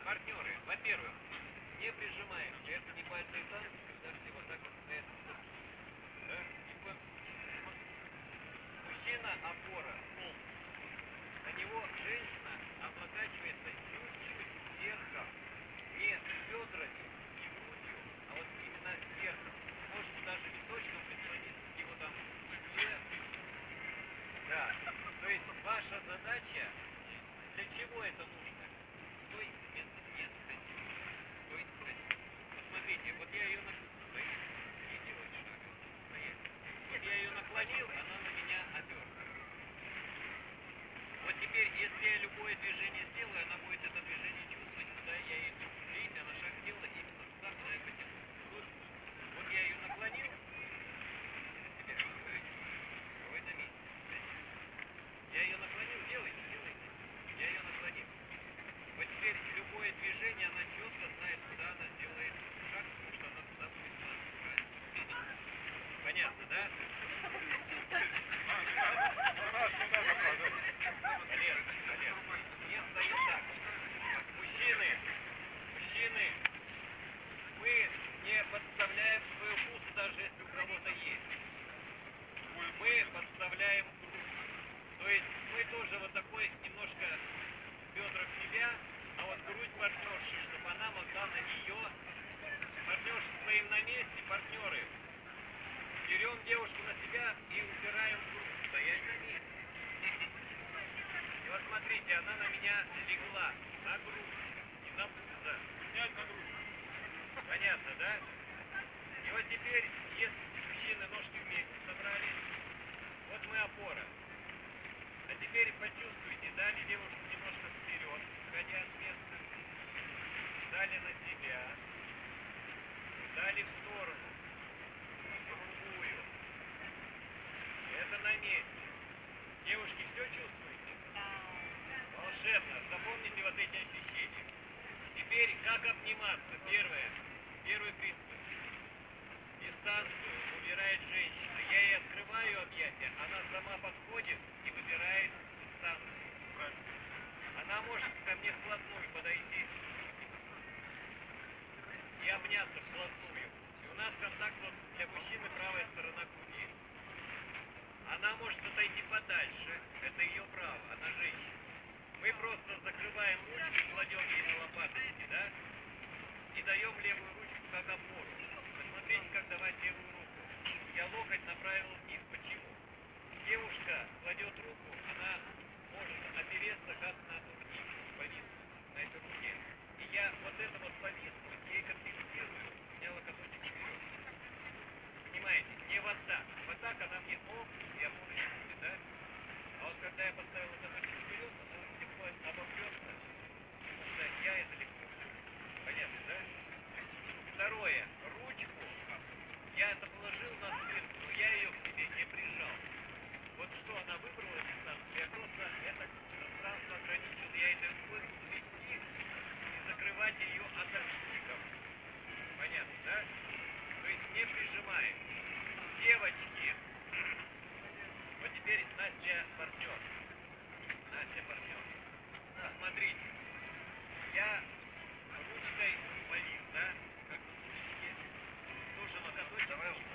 партнеры, во-первых, не прижимаемся. Это не бальные танцы, когда все вот так вот стоят. Да? И вот мужчина опора, стол. На него женщина облокачивается чуть-чуть вверхом. Не бедрами, не грудью, а вот именно вверхом. Можете даже височком прислониться к его там спине. Да. То есть ваша задача, для чего это нужно? Стой вместо не стать. Стой, стать. Посмотрите, вот я ее наклонил. Не делать шага. Стоять. Вот я ее наклонил, она на меня оперла. Вот теперь, если я любое движение сделаю, она будет это движение чувствовать, куда я ей иду. Видите, она шаг сделала именно туда, куда я хотел. Вот я ее наклонил, на себя говорите, вы на месте. Я ее наклонил, делайте, делайте. Я ее наклонил. Вот теперь любое движение, она четко знает, куда она сделает шаг, потому что она туда будет правильно. Понятно, да? Не стоит так. Мужчины, мы не подставляем свою пузо, даже если у кого-то есть. Мы подставляем грудь. То есть мы тоже вот такой немножко бедра в себя, а вот грудь партнерши, чтобы она могла на нее. Партнерши стоим на месте, партнеры. Берем девушку на себя и упираем в грудь. Стоять на месте. И вот смотрите, она на меня легла на грудь, не на пузо. Снять на грудь. Понятно, да? И вот теперь, если мужчины ножки вместе собрали, вот мы опора. А теперь почувствуйте, дали девушку немножко вперед, сходя с места. Дали на себя. Дали в сторону. Другую. Это на месте. Девушки, все чувствуете? Волшебно. Запомните вот эти ощущения. Теперь, как обниматься? Первый принцип. Дистанцию убирает женщина. Я ей открываю объятия, она сама подходит и выбирает дистанцию. Она может ко мне вплотную подойти и обняться вплотную. И у нас контакт вот для мужчины правая сторона груди. Она может отойти подальше. Это ее право, она женщина. Мы просто закрываем ручку и кладем ей на лопаточки, да? И даем левую ручку как опору. Посмотрите, как давать левую руку. Я локоть направил вниз. Почему? Девушка кладет руку, она может опереться как на турнике, повиснуть на этой руке. И я вот это вот повиснуть ей компенсирую, у меня локоточек вперед. Понимаете? Не вот так. Вот так она мне оп, и опоры не будет, да? А вот когда я поставил локоточек вперед, она легко обопрется, потому что я это легко. Понятно, да? Второе. Ручку я это положил на спинку, но я ее к себе не прижал. Вот что она выбрала дистанцию, я просто это пространство ограничил, я это рукой буду вести и закрывать ее от обидчиков. Понятно, да? То есть не прижимаем. Девочки, вот теперь Настя партнер. Настя партнер. Посмотрите, я ручкой повис, да? Как в ручке. Тоже локоточек. Давай вот.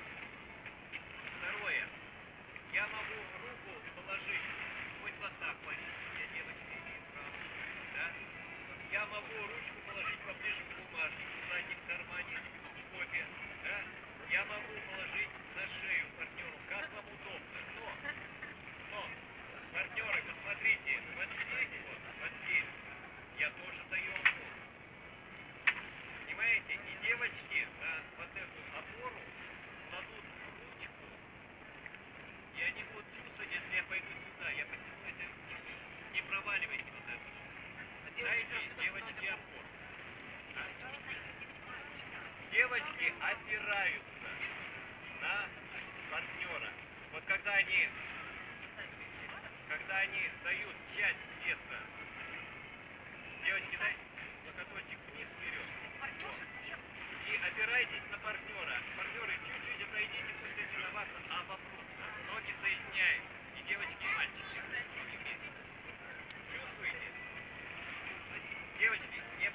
Второе. Я могу руку положить, хоть вот так повесить, я девочки имею право, да? Я могу ручку положить поближе к бумажнику, в заднем кармане, в шкопе, да? Я могу положить на шею партнеру, как вам удобно, но, партнеры, посмотрите, вот здесь, я тоже даю опору. Понимаете, и девочки на вот эту опору кладут ручку, и они будут чувствовать, если я пойду сюда, я подниму это вниз. Не проваливайте вот это. Дайте девочки опору. Девочки опираются на партнера. Вот когда они дают часть веса, девочки, дайте локоточек вниз вперед. И опирайтесь на партнера. Партнеры, чуть-чуть отойдите, пусть они на вас обопрутся. Ноги соединяют. И девочки, и мальчики. Чувствуете? Девочки, не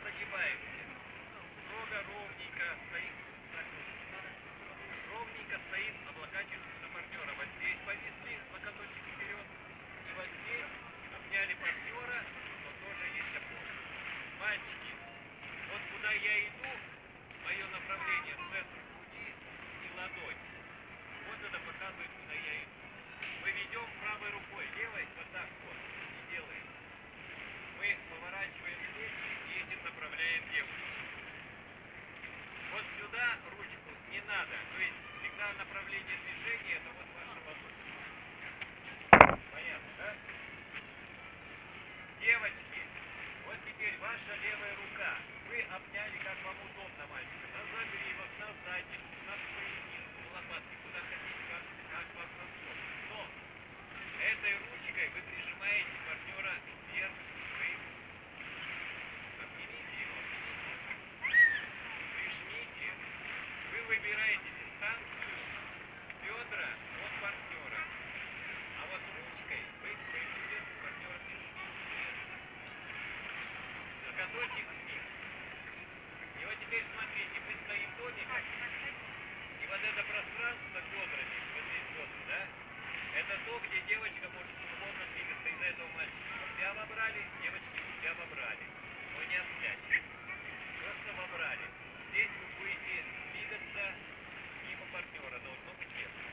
мальчики, вот куда я иду, мое направление, центр груди и ладонь. Вот это показывает, куда я иду. Мы ведем правой рукой, левой вот так вот и делаем. Мы поворачиваем плечи и этим направляем девушку. Вот сюда ручку не надо, то есть всегда направление движения это вот ваша ладонь. Понятно, да? Девочки, вот теперь ваша левая рука. Вы обняли, как вам удобно, мальчика. На загривок, на задницу, на поясницу, на лопатки, куда хотите, как вам комфортно. Но этой ручкой вы прижимаете партнера к сердцу своему. Обнимите его, прижмите. Вы выбираете дистанцию бедра от партнера. А вот ручкой вы своему сердцу партнера прижмите. Ноготочек вниз. И вот теперь смотрите, мы стоим домиком, и вот это пространство бедрами, вот здесь бедра, да? Это то, где девочка может свободно двигаться из-за этого мальчика. Себя вобрали, девочки себя вобрали. Но не отплячь. Просто вобрали. Здесь вы будете двигаться мимо партнера, должно быть легче.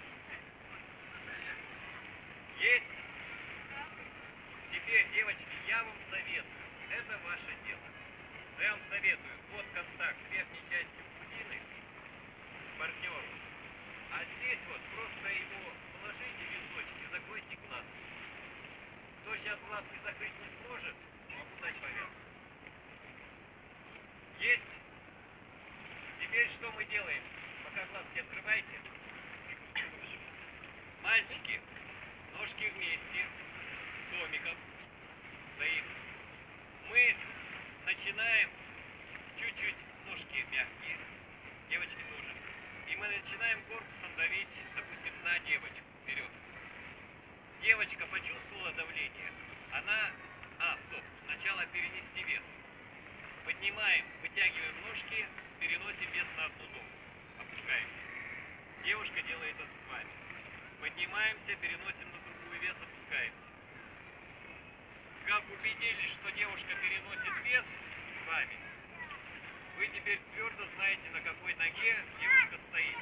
Есть? Теперь, девочки, я вам советую. Это ваше дело. Но я вам советую под контакт верхней частью грудины партнеру. А здесь вот просто его положите височки, закройте глазки. Кто сейчас глазки закрыть не сможет, могу дать повязку. Есть? Теперь что мы делаем? Пока глазки открывайте. Мальчики, ножки вместе, домиком стоим. Мы начинаем чуть-чуть ножки мягкие, девочки тоже. И мы начинаем корпусом давить, допустим, на девочку вперед. Девочка почувствовала давление, она... стоп, сначала перенести вес. Поднимаем, вытягиваем ножки, переносим вес на одну ногу. Опускаемся. Девушка делает это с вами. Поднимаемся, переносим на другую вес, опускаемся. Как убедились, что девушка переносит вес с вами, вы теперь твердо знаете, на какой ноге девушка стоит.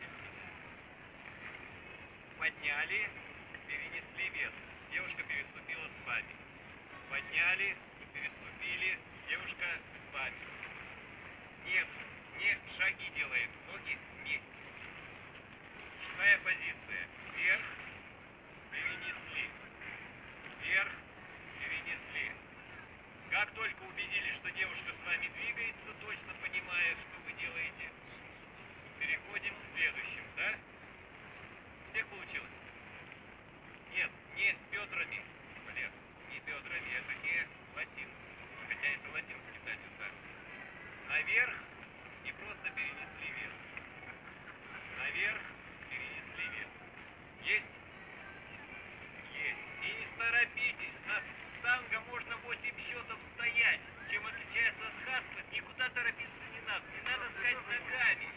Подняли, перенесли вес. Девушка переступила с вами. Подняли, переступили, девушка с вами. Нет, не шаги делает, ноги вместе. Шестая позиция. Вверх, перенесли. Вверх, перенесли. Как только убедились, что девушка с вами двигается, точно понимая, что вы делаете, переходим к следующему, да? Всех получилось? Нет, не бедрами, Валер, не бедрами, это не латин, хотя это латинский танец, да. Наверх и просто перенесли вес. Наверх, перенесли вес. Есть? Есть. И не торопитесь, на танго можно 8 счетов стоять. Чем отличается от хаспет, никуда торопиться не надо. Не надо сказать ногами.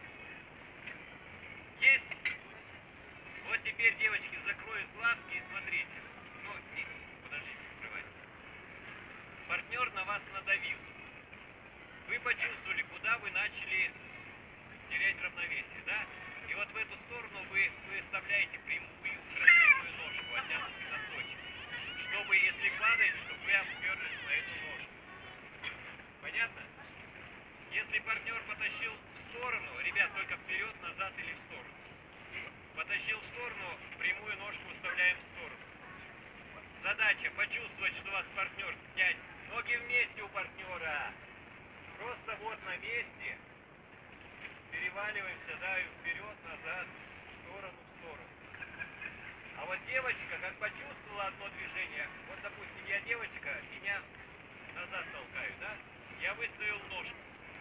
Есть? Вот теперь, девочки, закроют глазки и смотрите. Ну, не, подождите, открывайте. Партнер на вас надавил. Вы почувствовали, куда вы начали терять равновесие, да? И вот в эту сторону вы выставляете прямую красивую ножку, оттянутый носочек. Чтобы, если падаете, чтобы вы оперлись на эту ножку. Понятно? Если партнер потащил в сторону, ребят, только вперед, назад или в сторону. Потащил в сторону, прямую ножку выставляем в сторону. Задача почувствовать, что вас партнер тянет. Ноги вместе у партнера. Просто вот на месте переваливаемся, да, и вперед, назад, в сторону, в сторону. А вот девочка, как почувствовала одно движение, вот, допустим, я девочка, меня назад толкаю, да, я выставил ножку.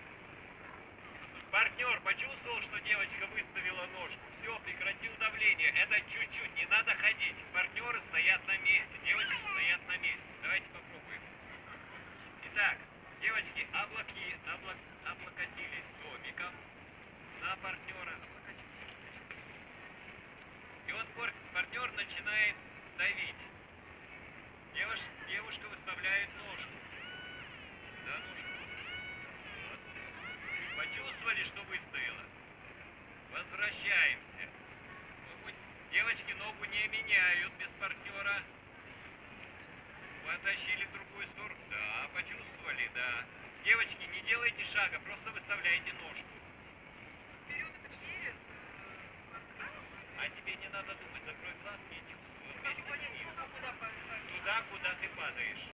Партнер почувствовал, что девочка выставила ножку. Все, прекратил давление. Это чуть-чуть, не надо ходить. Партнеры стоят на месте, девочки стоят на месте. Давайте попробуем. Итак, девочки облокотились домиком на партнера. И вот партнер начинает давить. Девушка выставляет ножку. Да, ножку. почувствовали, что выстояло? Возвращаемся. Девочки ногу не меняют без партнера. Потащили в другую сторону. Да, почувствовали, да. Девочки, не делайте шага, просто выставляйте ножку. А тебе не надо думать, закрой глазки и чувствуй. Вместе с ним. Туда, куда ты падаешь.